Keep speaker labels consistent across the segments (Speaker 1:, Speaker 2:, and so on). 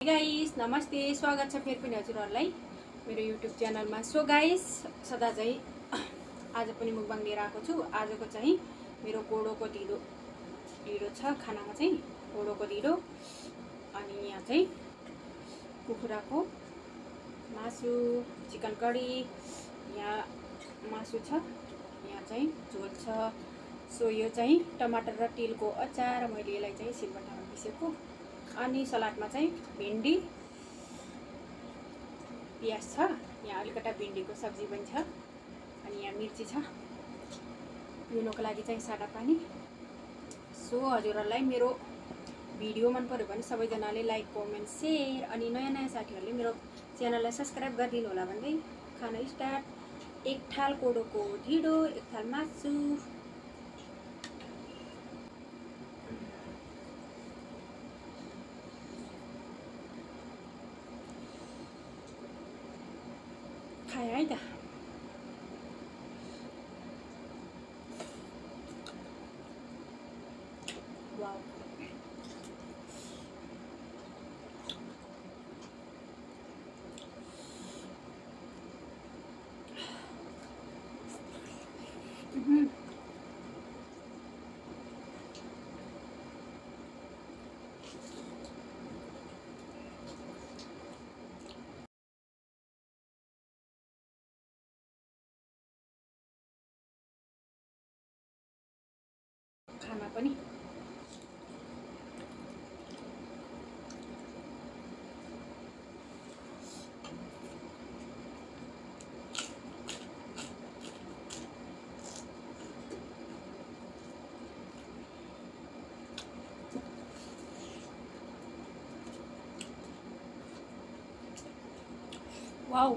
Speaker 1: Guys, नमस्ते, स्वागत छ फेरि पनि हजुरहरुलाई मेरो युट्युब च्यानलमा। सो गाइस, सदा चाहिँ आज पनि मुकबाङ लिएर आएको छु। आजको चाहिँ मेरो कोडोको ढिँडो छ। खानामा चाहिँ कोडोको ढिँडो, अनि यहाँ चाहिँ कुखुराको मासु, चिकन करी, यहाँ मासु छ, यहाँ चाहिँ झोल छ। सो यो चाहिँ टमाटर र तिलको अचार, मैले यसलाई चाहिँ सिलबट्टामा पिसेको। अनि सलादमा चाहिँ भिन्डी, प्याज छ, यहाँ अलिकता भिन्डीको सब्जी पनि छ, अनि यहाँ मिर्ची छ पिउनको लागि चाहिँ सादा पानी। सो हजुरहरुलाई मेरो भिडियो मन पर्यो भने सबैजनाले लाइक, कमेन्ट, शेयर, अनि नयाँ साथीहरूले मेरो च्यानललाई सब्स्क्राइब गरिदिनु होला भन्दै खाना स्टार्ट। एक थाल कोडोको ढिँडो, एक थाल मासु, खाए है त। वाउ, खाना पनि वाउ।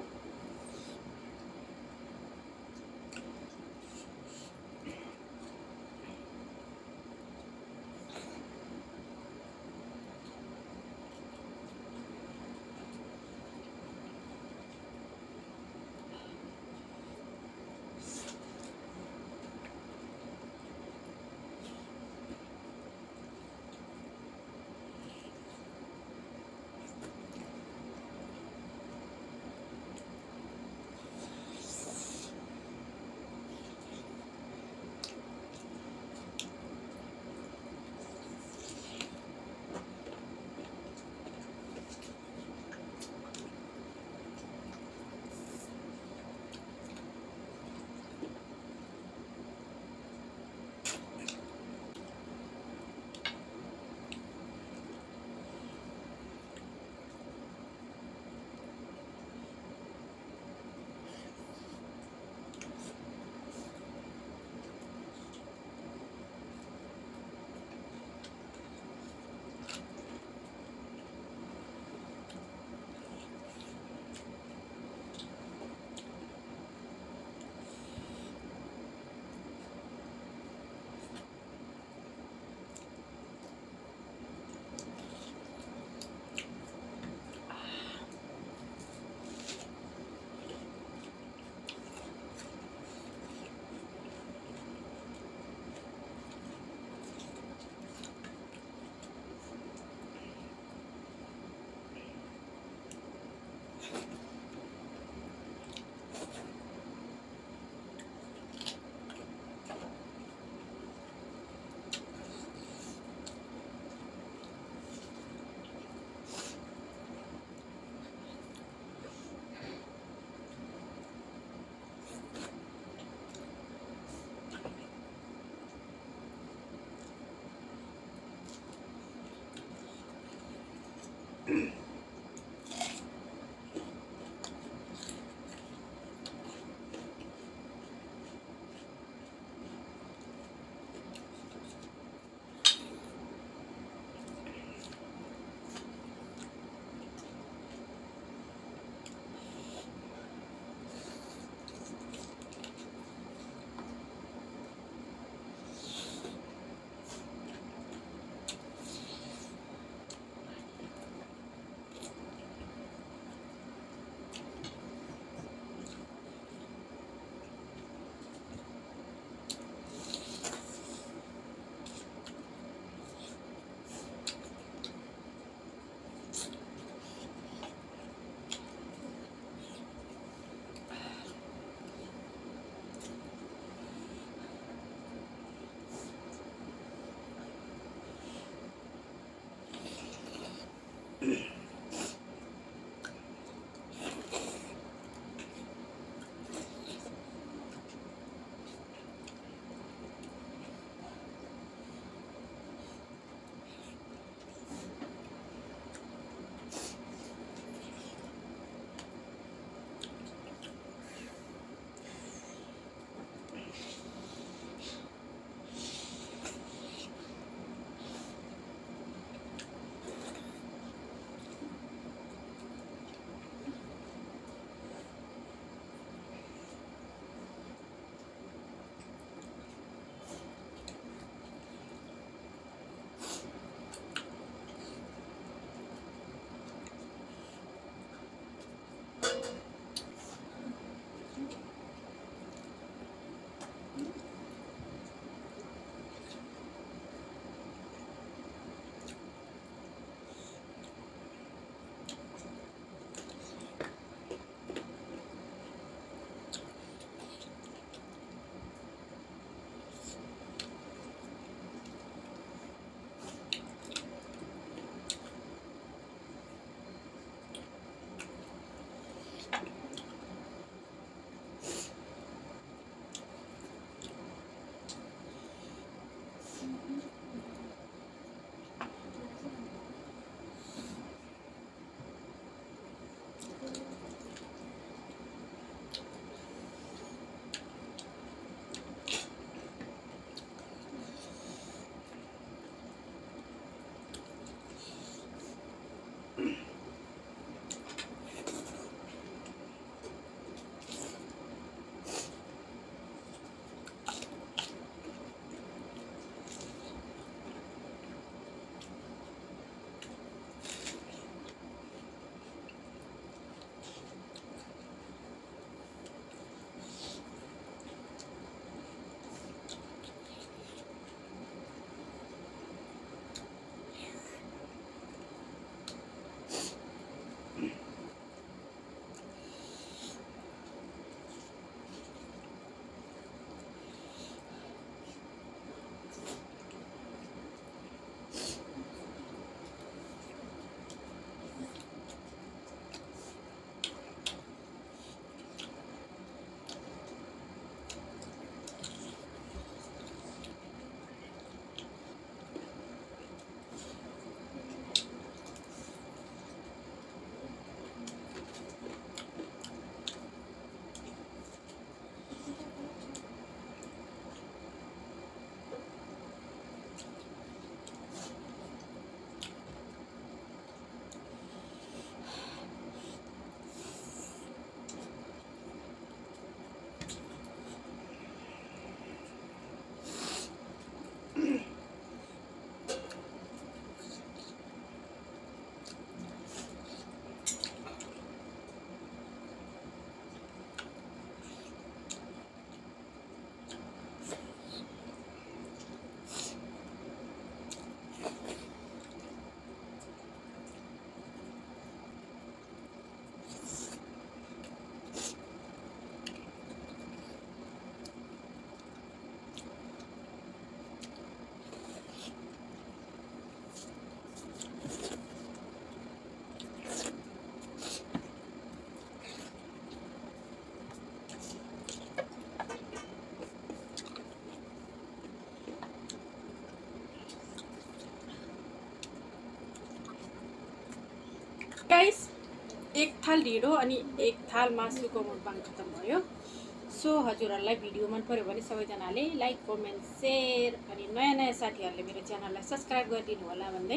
Speaker 1: एक थाल ढिँडो अनि एक थाल मासुको मुखबाङ खत्तम भयो। सो हजुरहरूलाई भिडियो मन पर्यो भने सबैजनाले लाइक कमेन्ट सेयर अनि नयाँ नयाँ साथीहरूले मेरो च्यानललाई सब्सक्राइब गरिदिनु होला भन्दै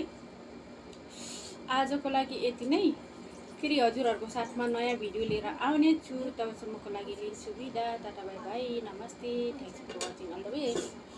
Speaker 1: आजको लागि यति नै। फेरि हजुरहरूको साथमा नयाँ भिडियो लिएर आउने छु। तबसम्मको लागि लिन्छु बिदा। टाटा बाई बाई, नमस्ते, thanks for watching, all the best.